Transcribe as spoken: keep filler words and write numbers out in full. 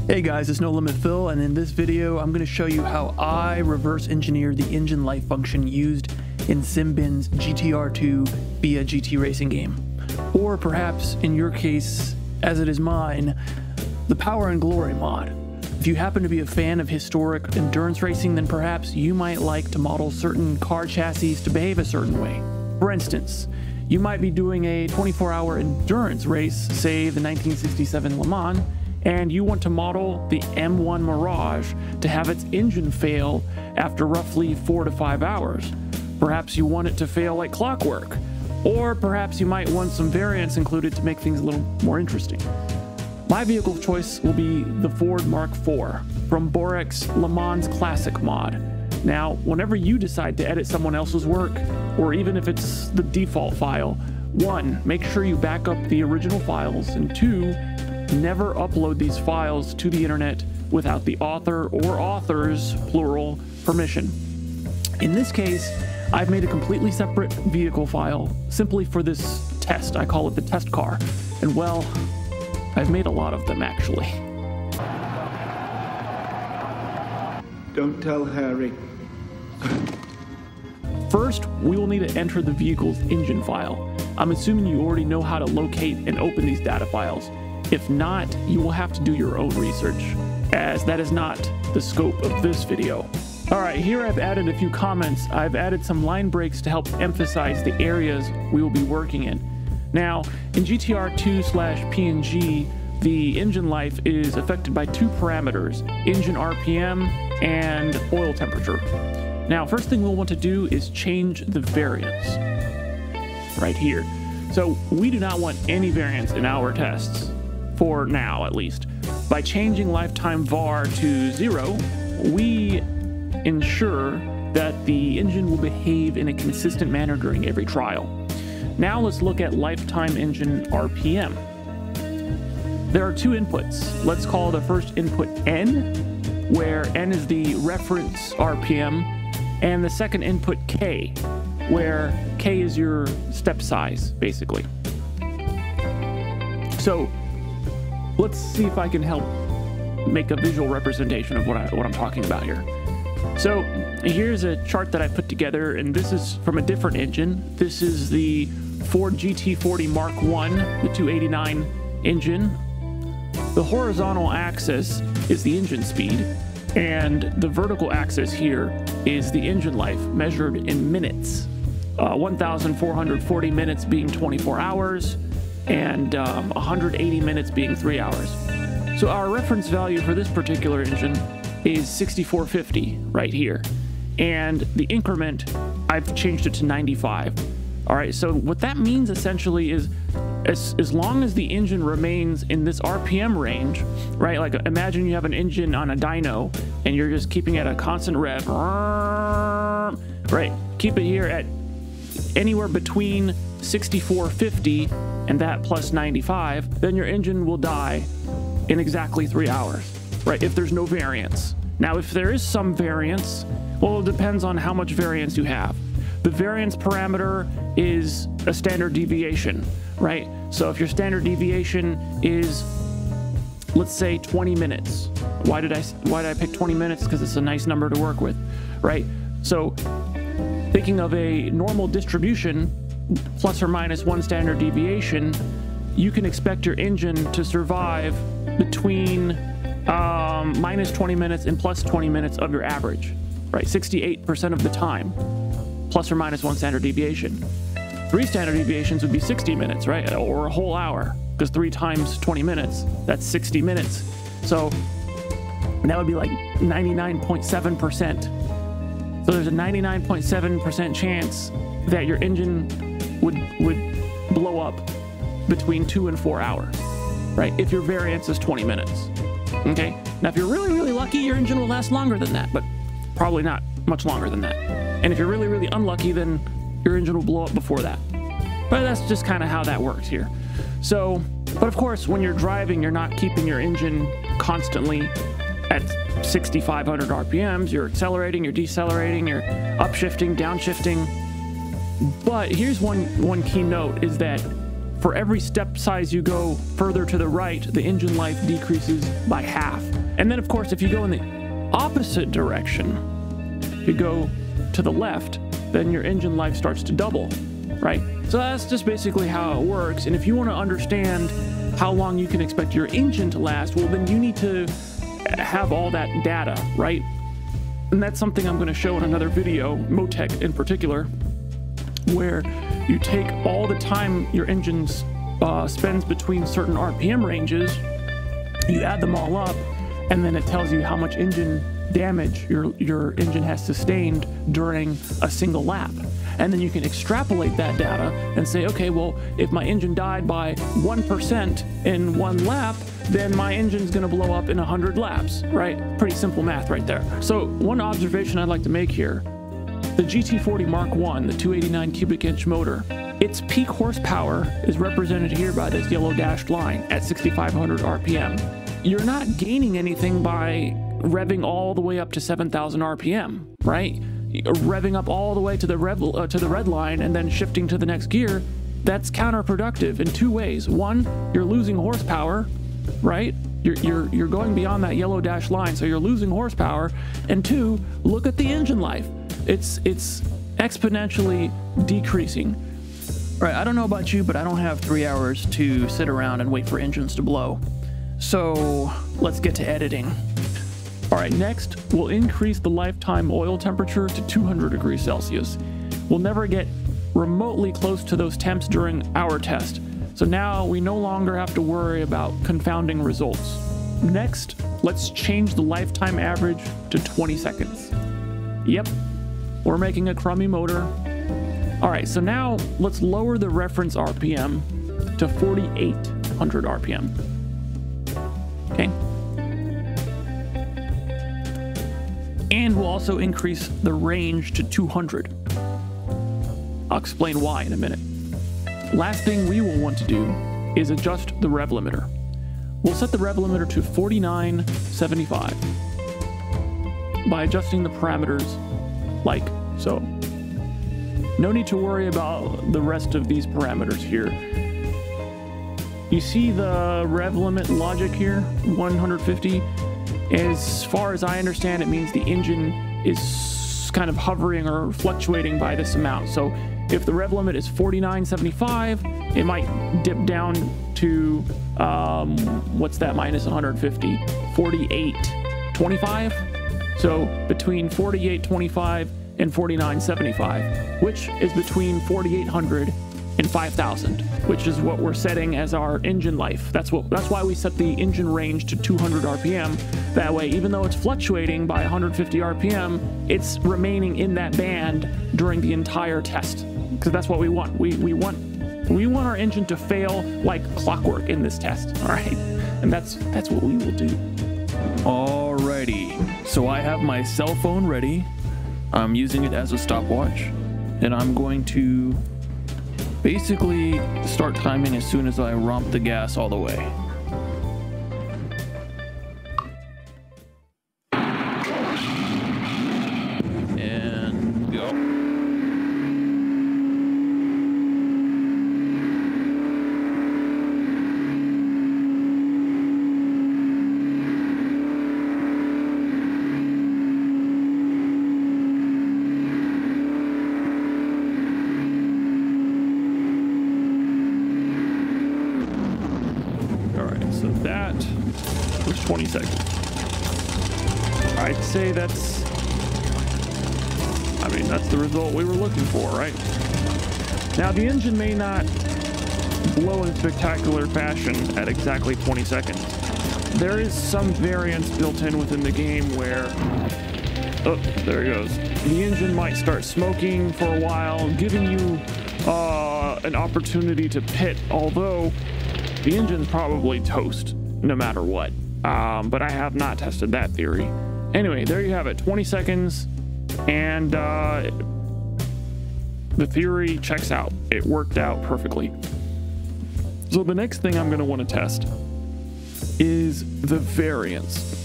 Hey guys, it's No Limit Phil, and in this video I'm going to show you how I reverse engineer the engine life function used in Simbin's G T R two via G T racing game. Or perhaps, in your case, as it is mine, the Power and Glory mod. If you happen to be a fan of historic endurance racing, then perhaps you might like to model certain car chassis to behave a certain way. For instance, you might be doing a twenty-four hour endurance race, say the nineteen sixty-seven Le Mans, and you want to model the M one Mirage to have its engine fail after roughly four to five hours. Perhaps you want it to fail like clockwork, or perhaps you might want some variance included to make things a little more interesting. My vehicle of choice will be the Ford Mark four from Borek's Le Mans Classic mod. Now, whenever you decide to edit someone else's work, or even if it's the default file, one, make sure you back up the original files, and two, never upload these files to the internet without the author or authors, plural, permission. In this case, I've made a completely separate vehicle file simply for this test. I call it the test car. And well, I've made a lot of them actually. Don't tell Harry. First, we will need to enter the vehicle's engine file. I'm assuming you already know how to locate and open these data files. If not, you will have to do your own research, as that is not the scope of this video. Alright, here I've added a few comments. I've added some line breaks to help emphasize the areas we will be working in. Now, in G T R two slash P N G, the engine life is affected by two parameters, engine R P M and oil temperature. Now, first thing we'll want to do is change the variance, right here. So we do not want any variance in our tests. For now, at least. By changing lifetime V A R to zero, we ensure that the engine will behave in a consistent manner during every trial. Now let's look at lifetime engine R P M. There are two inputs. Let's call the first input N, where N is the reference R P M, and the second input K, where K is your step size, basically. So let's see if I can help make a visual representation of what, I, what I'm talking about here. So here's a chart that I put together, and this is from a different engine. This is the Ford G T forty Mark one, the two eighty-nine engine. The horizontal axis is the engine speed, and the vertical axis here is the engine life measured in minutes. Uh, one thousand four hundred forty minutes being twenty-four hours, and um, one hundred eighty minutes being three hours. So our reference value for this particular engine is sixty-four fifty right here. And the increment, I've changed it to ninety-five. All right, so what that means essentially is as, as long as the engine remains in this R P M range, right? Like imagine you have an engine on a dyno and you're just keeping it at a constant rev, right? Keep it here at anywhere between sixty-four fifty and that plus ninety-five, then your engine will die in exactly three hours, right? If there's no variance. Now, if there is some variance, well, it depends on how much variance you have. The variance parameter is a standard deviation, right? So if your standard deviation is, let's say twenty minutes. Why did I, why did I pick twenty minutes? Because it's a nice number to work with, right? So thinking of a normal distribution, plus or minus one standard deviation, you can expect your engine to survive between um, minus twenty minutes and plus twenty minutes of your average, right? sixty-eight percent of the time, plus or minus one standard deviation. Three standard deviations would be sixty minutes, right? Or a whole hour, because three times twenty minutes, that's sixty minutes. So that would be like ninety-nine point seven percent. So there's a ninety-nine point seven percent chance that your engine would would blow up between two and four hours, right? If your variance is twenty minutes, okay? Now, if you're really, really lucky, your engine will last longer than that, but probably not much longer than that. And if you're really, really unlucky, then your engine will blow up before that. But that's just kind of how that works here. So, but of course, when you're driving, you're not keeping your engine constantly at sixty-five hundred R P Ms. You're accelerating, you're decelerating, you're upshifting, downshifting. But here's one, one key note is that for every step size you go further to the right, the engine life decreases by half. And then, of course, if you go in the opposite direction, if you go to the left, then your engine life starts to double, right? So that's just basically how it works. And if you want to understand how long you can expect your engine to last, well, then you need to have all that data, right? And that's something I'm going to show in another video, MoTec in particular, where you take all the time your engine uh, spends between certain R P M ranges, you add them all up, and then it tells you how much engine damage your, your engine has sustained during a single lap. And then you can extrapolate that data and say, okay, well, if my engine died by one percent in one lap, then my engine's gonna blow up in one hundred laps, right? Pretty simple math right there. So one observation I'd like to make here, the G T forty Mark one, the two eighty-nine cubic inch motor, its peak horsepower is represented here by this yellow dashed line at sixty-five hundred R P M. You're not gaining anything by revving all the way up to seven thousand R P M, right? Revving up all the way to the rev, uh, to the red line and then shifting to the next gear, that's counterproductive in two ways. One, you're losing horsepower, right? You're, you're, you're going beyond that yellow dash line, so you're losing horsepower. And two, look at the engine life. It's, it's exponentially decreasing. All right, I don't know about you, but I don't have three hours to sit around and wait for engines to blow. So let's get to editing. All right, next, we'll increase the lifetime oil temperature to two hundred degrees Celsius. We'll never get remotely close to those temps during our test. So now we no longer have to worry about confounding results. Next, let's change the lifetime average to twenty seconds. Yep, we're making a crummy motor. All right, so now let's lower the reference R P M to forty-eight hundred R P M. Okay. And we'll also increase the range to two hundred. I'll explain why in a minute. Last thing we will want to do is adjust the rev limiter. We'll set the rev limiter to forty-nine seventy-five by adjusting the parameters like so. No need to worry about the rest of these parameters here. You see the rev limit logic here, one hundred fifty? As far as I understand, it means the engine is kind of hovering or fluctuating by this amount. So if the rev limit is forty-nine seventy-five, it might dip down to, um, what's that, minus one hundred fifty, forty-eight twenty-five? So between forty-eight twenty-five and forty-nine seventy-five, which is between forty-eight hundred and five thousand, which is what we're setting as our engine life. That's what. That's why we set the engine range to two hundred R P M. That way, even though it's fluctuating by one hundred fifty R P M, it's remaining in that band during the entire test. Because that's what we want. We we want we want our engine to fail like clockwork in this test. All right, and that's that's what we will do. Alrighty. So I have my cell phone ready. I'm using it as a stopwatch, and I'm going to basically start timing as soon as I romp the gas all the way. And go. So that was twenty seconds. I'd say that's, I mean, that's the result we were looking for, right? Now, the engine may not blow in spectacular fashion at exactly twenty seconds. There is some variance built in within the game where, oh, there it goes. The engine might start smoking for a while, giving you uh, an opportunity to pit, although the engine's probably toast no matter what. Um, but I have not tested that theory. Anyway, there you have it, twenty seconds, and uh, the theory checks out. It worked out perfectly. So the next thing I'm going to want to test is the variance.